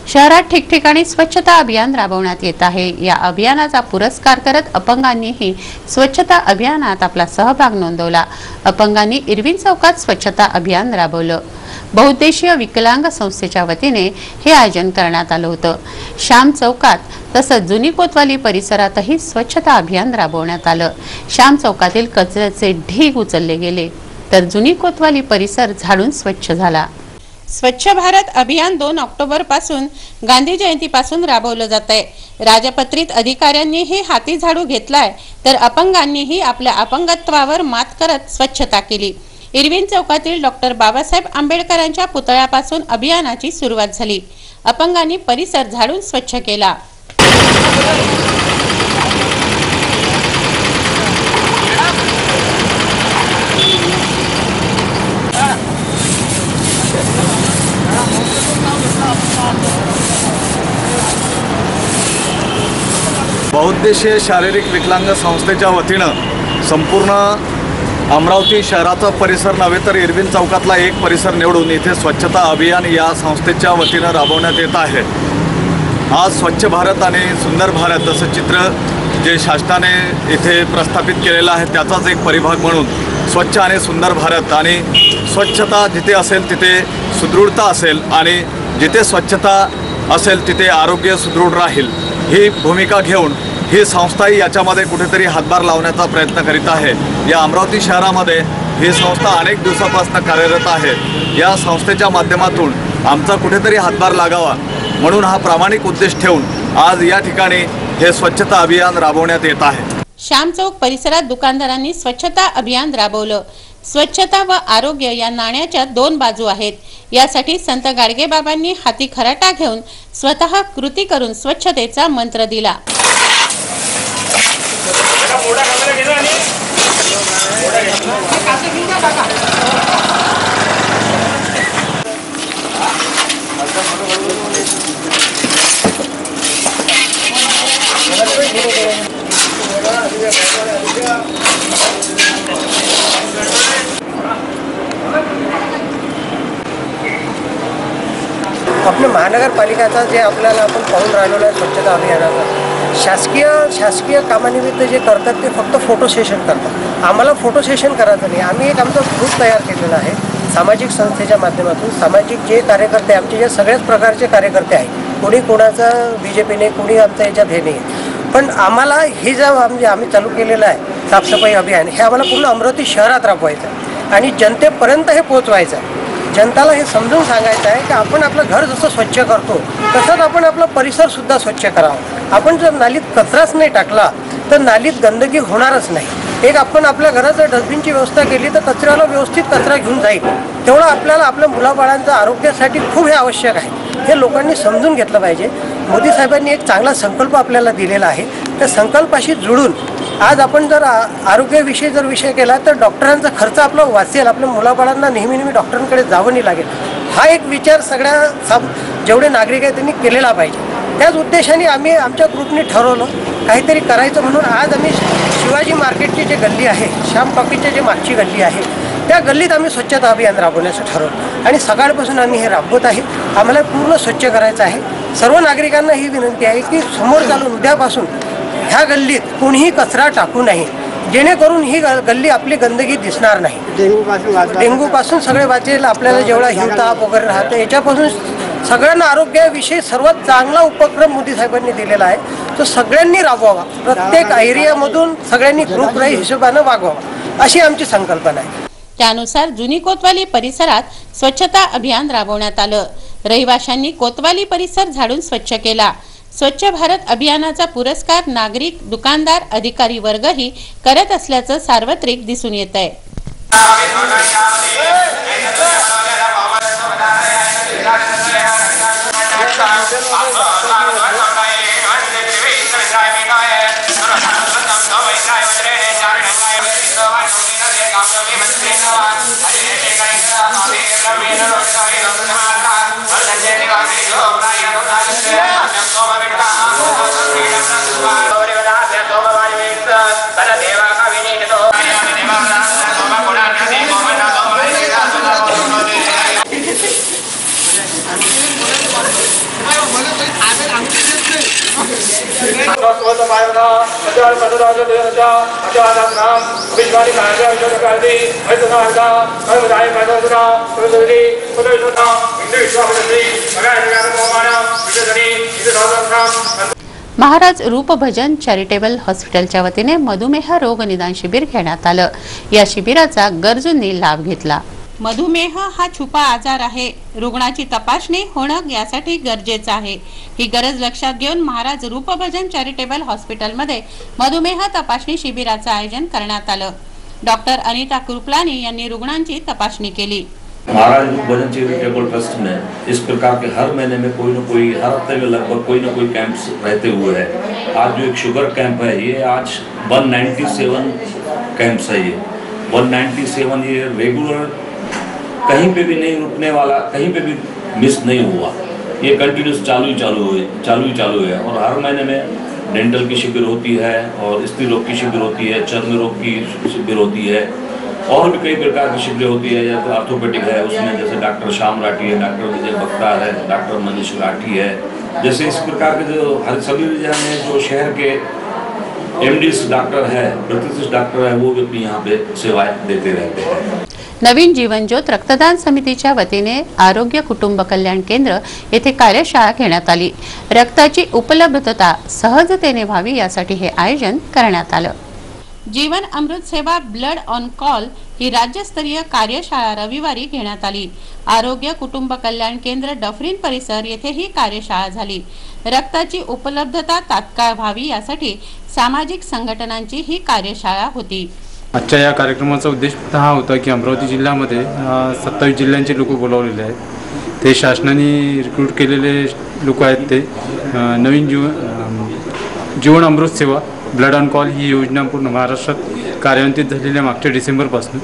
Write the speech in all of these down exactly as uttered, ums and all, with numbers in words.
शहरात ठिकठिकाणी स्वच्छता अभियान राबवण्यात येत आहे। या अभियानाचा पुरस्कार करत अपंगांनीही स्वच्छता अभियानात आपला सहभाग नोंदवला। अपंगांनी इरविन चौकात स्वच्छता अभियान राबवलं। बहुउद्देशीय विकलांग संस्थेच्या वतीने हे आयोजन करण्यात आलं होतं। श्याम चौकात तसंच जुनी कोतवाली परिसरातही स्वच्छता अभियान राबवण्यात आलं। श्याम चौकातील कचऱ्याचे ढीग उचलले गेले तर जुनी कोतवाली परिसर झाडून स्वच्छ झाला। स्वच्छ भारत अभियान दोन ऑक्टोबर पासून गांधी जयंती पासून राबवलं जात आहे। राजपत्रित अधिकाऱ्यांनीही हाती झाडू घेतलाय तर अपंगांनीही आपल्या अपंगत्वावर मात करत स्वच्छता केली। इरविन चौकातील डॉक्टर बाबासाहेब आंबेडकरांच्या पुतळ्यापासून अभियानाची सुरुवात झाली। अपंगांनी परिसर झाडून स्वच्छ केला। बहुउद्देशीय शारीरिक विकलांग संस्थेच्या वतीनं संपूर्ण अमरावती शहराचा परिसर नव्हे तर इरविन चौकातला एक परिसर निवडून इथे स्वच्छता अभियान या संस्थेच्या वतीनं राबवण्यात येत आहे। आज स्वच्छ भारत आणि सुंदर भारत असं चित्र जे शासनाने इथे प्रस्थापित केलेलं आहे त्याचाच एक परिभाग म्हणून स्वच्छ आणि सुंदर भारत आणि स्वच्छता जिथे असेल तिथे सुदृढता असेल आणि जिथे स्वच्छता असेल तिथे आरोग्य सुदृढ राहील ही भूमिका घेऊन ही संस्थाही याच्यामध्ये कुठेतरी हातभार लावण्याचा प्रयत्न करीत आहे। या अमरावती शहरामध्ये ही संस्था अनेक दिवसापासून कार्यरत आहे। या संस्थेच्या माध्यमातून आमचा कुठेतरी हातभार लागावा म्हणून हा प्रामाणिक उद्देश ठेवून आज या ठिकाणी हे स्वच्छता अभियान राबवण्यात येत आहे। श्याम चौक परिसरात दुकानदारांनी स्वच्छता अभियान राबवलं। स्वच्छता व आरोग्य या नाण्याच्या दोन बाजू आहेत। यासाठी संत गाडगेबाबांनी हाती खराटा घेऊन स्वतः कृती करून स्वच्छतेचा मंत्र दिला। अपने महानगरपालिकाचा जे आपल्याला आपण पाहून राहिलो आहे स्वच्छता अभियानाचा शासकीय शासकीय कामानिमित्त जे करतात ते फक्त फोटो सेशन करतात। आम्हाला फोटो सेशन करायचं नाही। आम्ही एक आमचा ग्रुप तयार केलेला आहे सामाजिक संस्थेच्या माध्यमातून। सामाजिक जे कार्यकर्ते आमचे जे सगळ्याच प्रकारचे कार्यकर्ते आहेत, कोणी कोणाचा बी जे पीने कोणी आमच्या याच्यात हे नाही, पण आम्हाला हे जे म्हणजे आम्ही चालू केलेलं आहे साफसफाई अभियान हे आम्हाला पूर्ण अमरावती शहरात राबवायचं आहे आणि जनतेपर्यंत हे पोहोचवायचं आहे। जनताला हे समजून सांगायचं आहे की आपण आपलं घर जसं स्वच्छ करतो तसंच आपण आपला परिसरसुद्धा स्वच्छ करावा। आपण जर नालीत कचराच नाही टाकला तर नालीत गंदगी होणारच नाही। एक आपण आपल्या घरात जर डस्टबिनची व्यवस्था केली तर कचऱ्याला व्यवस्थित कचरा घेऊन जाईल। तेवढं आपल्याला आपल्या मुलाबाळांच्या आरोग्यासाठी खूप हे आवश्यक आहे। हे लोकांनी समजून घेतलं पाहिजे। मोदी साहेबांनी एक चांगला संकल्प आपल्याला दिलेला आहे। त्या संकल्पाशी जुळून आज आपण जर आरोग्याविषयी जर विषय केला तर डॉक्टरांचा खर्च आपला वाचेल। आपल्या मुलाबाळांना नेहमी नेहमी डॉक्टरांकडे जावं नाही लागेल। हा एक विचार सगळ्या जेवढे नागरिक आहेत त्यांनी केलेला पाहिजे। त्याच उद्देशाने आम्ही आमच्या ग्रुपने ठरवलं काहीतरी करायचं म्हणून आज आम्ही शिवाजी मार्केटची जे गल्ली आहे, श्याम टॉकीजची जे मागची गल्ली आहे त्या गल्लीत आम्ही स्वच्छता अभियान राबवण्याचं ठरवलं आणि सकाळपासून आम्ही हे राबवत आहे। आम्हाला पूर्ण स्वच्छ करायचं आहे। सर्व नागरिकांना ही विनंती आहे की समोर चालून उद्यापासून ह्या गल्लीत कोणीही कचरा टाकू नये जेणेकरून ही गल्ली आपली गंदगी दिसणार नाही। डेंग्यूपासून डेंग्यूपासून सगळे वाचेल। आपल्याला जेवढा हिवताप वगैरे राहतं याच्यापासून सगळ्यांना आरोग्याविषयी सर्वात चांगला उपक्रम मोदी साहेबांनी दिलेला आहे तो सगळ्यांनी राबवावा। प्रत्येक एरियामधून सगळ्यांनी ग्रुप राही हिशोबानं वागवावा अशी आमची संकल्पना आहे। त्यानुसार जुनी कोतवाली परिसरात स्वच्छता अभियान राबवण्यात आलं। रहिवाशांनी कोतवाली परिसर झाडून स्वच्छ केला। स्वच्छ भारत अभियानाचा पुरस्कार नागरिक, दुकानदार, अधिकारी वर्गही करत असल्याचं सार्वत्रिक दिसून येत आहे। महाराज रूप भजन चॅरिटेबल हॉस्पिटलच्या वतीने मधुमेह रोग निदान शिबिर घेण्यात आलं। या शिबिराचा गरजूंनी लाभ घेतला। मधुमेह हा छुपा आजार आहे, रुग्णाची तपासणी होणं यासाठी गरजेचं आहे। ही गरज लक्षात घेऊन महाराज रूप भजन चॅरिटेबल हॉस्पिटलमध्ये मधुमेह तपासणी शिबिराचं आयोजन करण्यात आलं। डॉक्टर अनिता कृपलानी यांनी रुग्णांची तपासणी केली। महाराज रूप भजन चैरिटेबल ट्रस्ट में इस प्रकार के हर महीने में कोई ना कोई, हर हफ्ते में लगभग कोई ना कोई कैंप्स रहते हुए है। आज जो एक शुगर कैंप है, ये आज एक सौ सत्तानवे कैंप्स है। ये एक सौ सत्तानवे ये रेगुलर, कहीं पे भी नहीं रुकने वाला, कहीं पे भी मिस नहीं हुआ, ये कंटिन्यूस चालू ही चालू हुए चालू ही चालू है। और हर महीने में डेंटल की शिविर होती है और स्त्री रोग की शिविर होती है, चर्म रोग की शिविर होती है और भी कई प्रकार की शिविरें होती है। जैसे ऑर्थोपेडिक है, उसमें जैसे डॉक्टर श्याम राठी है, डॉक्टर विजय बख्तार है, डॉक्टर मनीष राठी है। जैसे इस प्रकार के जो हर सभी जिले में जो शहर के एमडीस डॉक्टर है, प्रतिष्ठित डॉक्टर है, वो भी अपनी यहाँ पे सेवाएं देते रहते हैं। नवीन जीवन ज्योत रक्तदान समितीच्या वतीने आरोग्य कुटुंब कल्याण केंद्र येथे कार्यशाळा घेण्यात आली। रक्ताची उपलब्धता सहजतेने व्हावी यासाठी हे आयोजन करण्यात आलं। जीवन अमृत सेवा ब्लड ऑन कॉल ही राज्यस्तरीय कार्यशाळा रविवारी घेण्यात आली। आरोग्य कुटुंब कल्याण केंद्र डफरीन परिसर येथे ही कार्यशाळा झाली। रक्ताची उपलब्धता तात्काळ व्हावी यासाठी सामाजिक संघटनांची ही कार्यशाळा होती। आजच्या या कार्यक्रमाचा उद्देश हा होता की अमरावती जिल्ह्यामध्ये सत्तावीस जिल्ह्यांचे लोक बोलावलेले आहेत। ते शासनाने रिक्रूट केलेले लोक आहेत। ते नवीन जीवन जीवन अमृत सेवा ब्लड ऑन कॉल ही योजना पूर्ण महाराष्ट्रात कार्यान्वित झालेल्या मागच्या डिसेंबरपासून,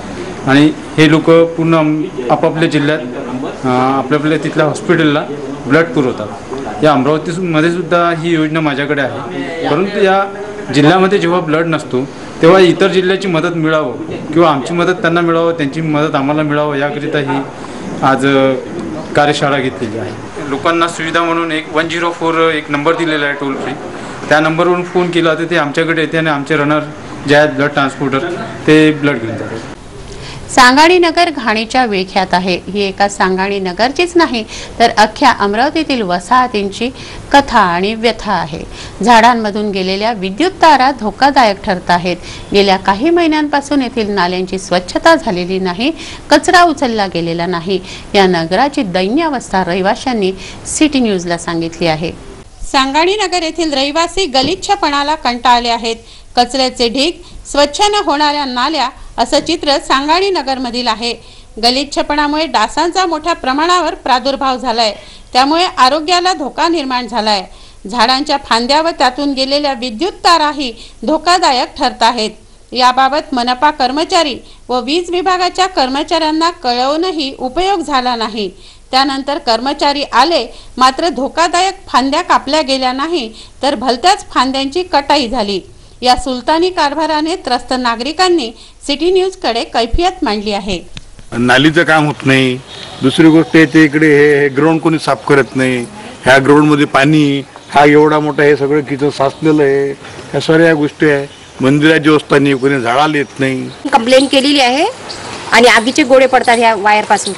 आणि हे लोक पूर्ण आपापल्या जिल्ह्यात आपल्या तिथल्या हॉस्पिटलला ब्लड पुरवतात। या अमरावतीमध्ये सुद्धा ही योजना माझ्याकडे आहे, परंतु या जिल्ह्यामध्ये जेव्हा ब्लड नसतो तेव्हा इतर जिल्ह्याची मदत मिळावं किंवा आमची मदत त्यांना मिळावं, त्यांची मदत आम्हाला मिळावं याकरिता ही आज कार्यशाळा घेतलेली आहे। लोकांना सुविधा म्हणून एक वन झिरो फोर एक नंबर दिलेला आहे टोल फ्री, त्या नंबरवरून फोन केला तर ते आमच्याकडे येते आणि आमचे रनर जे आहेत ब्लड ट्रान्सपोर्टर ते ब्लड घेऊन जातात। सांगाणी नगर घाणीच्या विळख्यात आहे। ही एका सांगाणी नगरचीच नाही तर अख्ख्या अमरावतीतील वसाहतींची कथा आणि व्यथा आहे। झाडांमधून गेलेल्या विद्युत तारा धोकादायक ठरत आहेत। गेल्या काही महिन्यांपासून येथील नाल्यांची स्वच्छता झालेली नाही, कचरा उचलला गेलेला नाही। या नगराची दैन्य अवस्था रहिवाशांनी सिटी न्यूजला सांगितली आहे। सांगाणी नगर येथील रहिवासी गलिच्छपणाला कंटाळले आहेत। कचऱ्याचे ढीग, स्वच्छ न होणाऱ्या नाल्या असं चित्र सांगाणी नगर मधील आहे। गलिच्छपणामुळे डासांचा मोठ्या प्रमाणावर प्रादुर्भाव झालाय, त्यामुळे आरोग्याला धोका निर्माण झालाय। झाडांच्या फांद्या व त्यातून गेलेल्या विद्युत ताराही धोकादायक ठरत आहेत। याबाबत मनपा कर्मचारी व वीज विभागाच्या कर्मचाऱ्यांना कळवूनही उपयोग झाला नाही। त्यानंतर कर्मचारी आले, मात्र धोकादायक फांद्या कापल्या गेल्या नाही तर भलत्याच फांद्यांची कटाई झाली। या सुलतानी कारभाराने त्रस्त नागरिकांनी सिटी न्यूज कडे कैफियत मांडली आहे। नालीचं काम होत नाही, दुसरी गोष्ट येते इकडे हे ग्राउंड कोणी साफ करत नाही। ह्या ग्राउंड मध्ये पाणी हा एवढा मोठा हे सगळं किचन साचलेलं आहे। ह्या सगळ्या गोष्टी आहे। मंदिराची व्यवस्था नाही, कोणी झाडाला येत नाही। कंप्लेन केलेली आहे आणि आगीचे गोळे पडतात ह्या वायर पासून।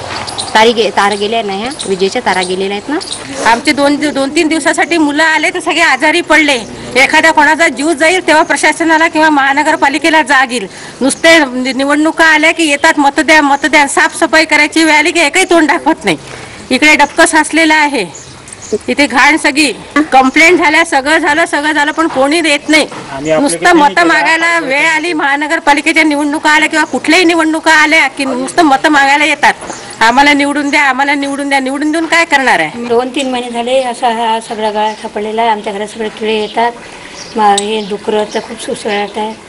तारी गे तारा गेल्या नाही, ह्या विजेच्या तारा गेलेल्या आहेत ना। आमचे दोन दोन तीन दिवसासाठी मुलं आले तर सगळे आजारी पडले। एखादा कोणाचा जीव जाईल तेव्हा प्रशासनाला किंवा महानगरपालिकेला जाग येईल। नुसते निवडणुका आल्या की येतात मत द्या मत द्या, साफसफाई करायची वेळ आली की एकही तोंड दाखवत नाही। इकडे डबकं साचलेलं आहे, इथे घाण सगळी। कंप्लेंट झाल्या, सगळं झालं सगळं झालं पण कोणी देत नाही। नुसतं मतं मागायला वेळ आली, महानगरपालिकेच्या निवडणुका आल्या किंवा कुठल्याही निवडणुका आल्या की नुसतं मतं मागायला येतात। आम्हाला निवडून द्या, आम्हाला निवडून द्या। निवडून देऊन काय करणार आहे? दोन तीन महिने झाले असा हा सगळा गाळा सापडलेला आहे। आमच्या घरात सगळे किडे येतात, हे डुकरं खूप सुसळत आहे।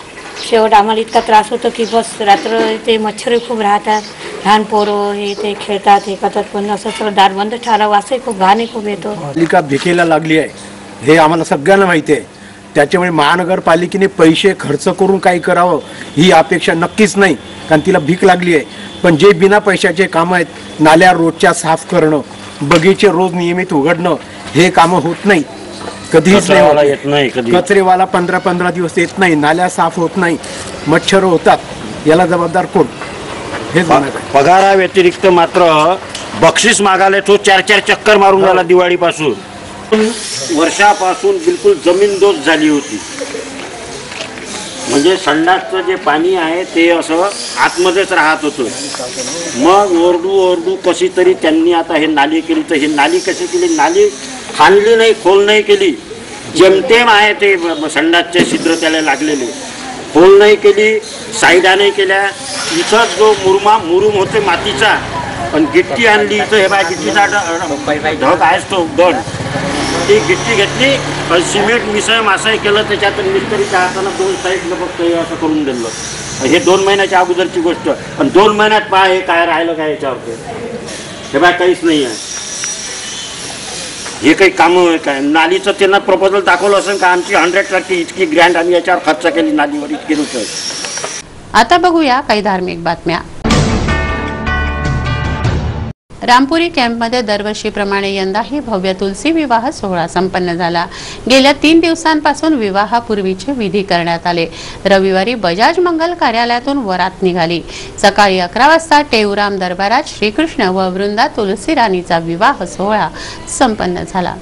शेवट आम्हाला इतका त्रास होतो की बस रात्र ते मच्छर खूप राहतात, लहान पोरं हे ते खेळतात हे करतात, पण असं सगळं दार बंद ठेवायला वासही खूप घाणही खूप येतो। पालिका भिकेला लागली आहे हे आम्हाला सगळ्यांना माहिती आहे। त्याच्यामुळे महानगरपालिकेने पैसे खर्च करून काही करावं ही अपेक्षा नक्कीच नाही, कारण तिला भीक लागली आहे। पण जे बिना पैशाचे कामं आहेत, नाल्या रोजच्या साफ करणं, बगीचे रोज नियमित उघडणं, हे कामं होत नाही, कधीच नाही येत नाही. कचरेवाला पंधरा पंधरा दिवस येत नाही, नाल्या साफ होत नाही, मच्छर होतात, याला जबाबदार कोण? हेच म्हणत आहे. पगारा व्यतिरिक्त मात्र बक्षीस मागायला तो चार चार चक्कर मारून झाला दिवाळीपासून. वर्षापासून बिलकुल जमीनदोस्त झाली होती. म्हणजे संडासचं जे पाणी आहे ते असं आतमध्येच राहत होतं. मग ओरडू ओरडू कशी तरी त्यांनी आता हे नाली केली. तर ही नाली कशी केली? नाली खाणली नाही, खोल नाही केली, जेमतेम आहे ते संडासचे छिद्र त्याला लागलेले. खोल नाही केली, साईडा नाही केल्या. इथं जो मुरमा मुरुम होते मातीचा, पण गिट्टी आणली इथं. हे बाय गिट्टीचा ढग आहेच तो दण. ती गिट्टी घेतली, सिमेंट मिसळ मासळ केलं, त्याच्यात मिस्त्रीच्या हातानं दोन साईडनं फक्त हे असं करून दिलं. हे दोन महिन्याच्या अगोदरची गोष्ट. पण दोन महिन्यात पहा हे काय राहिलं काय याच्यावर. हे बाय काहीच नाही आहे. हे काही कामं काय? नालीचं त्यांना प्रपोजल दाखवलं असेल का आमची हंड्रेड टक्के इतकी ग्रँड आम्ही याच्यावर खर्च केली नालीवर, इतकी रुपये. आता बघूया काही धार्मिक बातम्या. रामपुरी कॅम्पमध्ये दरवर्षीप्रमाणे यंदाही भव्य तुलसी विवाह सोहळा संपन्न झाला. गेल्या तीन दिवसांपासून विवाहापूर्वीचे विधी करण्यात आले. रविवारी बजाज मंगल कार्यालयातून वरात निघाली. सकाळी अकरा वाजता टेऊराम दरबारात श्रीकृष्ण व वृंदा तुलसी राणीचा विवाह सोहळा संपन्न झाला.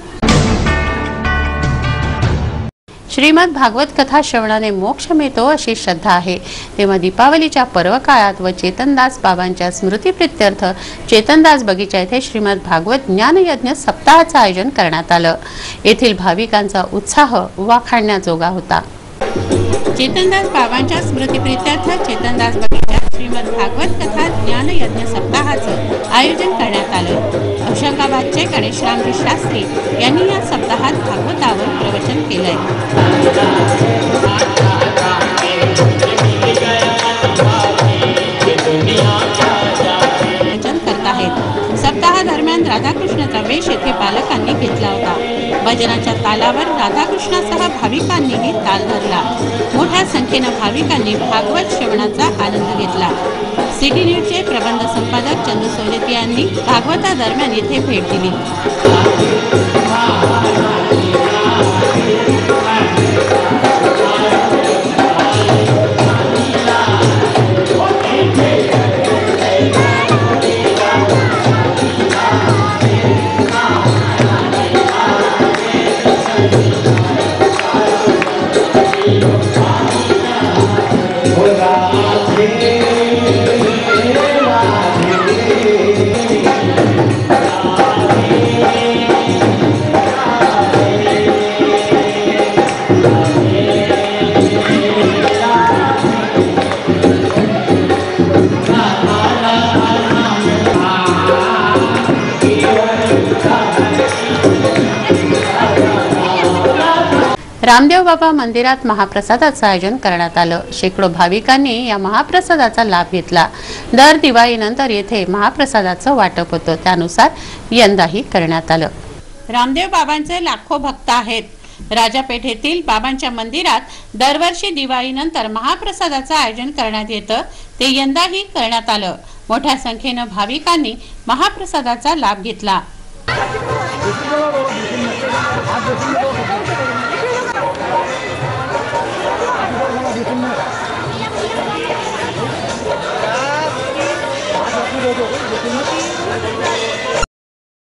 श्रीमद भागवत कथा श्रवणाने मोक्ष मिळतो अशी श्रद्धा आहे. तेव्हा दीपावलीच्या पर्व काळात व चेतनदास बाबांच्या स्मृतीप्रित्यर्थ चेतनदास बगीचा येथे श्रीमद भागवत ज्ञानयज्ञ सप्ताहाचे आयोजन करण्यात आलं. येथील भाविकांचा उत्साह वाखाणण्याजोगा होता. चेतनदास बाबांच्या स्मृतीप्रित्यर्थ चेतनदास बगीचा श्रीमद भागवत कथा ज्ञानयज्ञ सप्ताहाचं आयोजन करण्यात आलं. औरंगाबादचे गणेशरामजी शास्त्री यांनी या सप्ताहात भागवतावर प्रवचन केलंय. प्रवचन करत आहेत. सप्ताहादरम्यान राधाकृष्णाचा वेश येथे बालकांनी घेतला होता. भजनाच्या तालावर राधाकृष्णासह भाविकांनीही ताल धरला. मोठ्या संख्येनं भाविकांनी भागवत श्रवणाचा आनंद घेतला. सिटी न्यूजचे प्रबंध संपादक चंदू सोलती यांनी भागवता दरम्यान येथे भेट दिली. रामदेव बाबा मंदिरात महाप्रसादाचं आयोजन करण्यात आलं. शेकडो भाविकांनी या महाप्रसादाचा लाभ घेतला. दर दिवाळीनंतर येथे महाप्रसादाचं वाटप होतं, त्यानुसार यंदाही करण्यात आलं. रामदेव बाबांचे लाखो भक्त आहेत. राजापेठेतील बाबांच्या मंदिरात दरवर्षी दिवाळीनंतर महाप्रसादाचं आयोजन करण्यात येतं, ते यंदाही करण्यात आलं. मोठ्या संख्येनं भाविकांनी महाप्रसादाचा लाभ घेतला.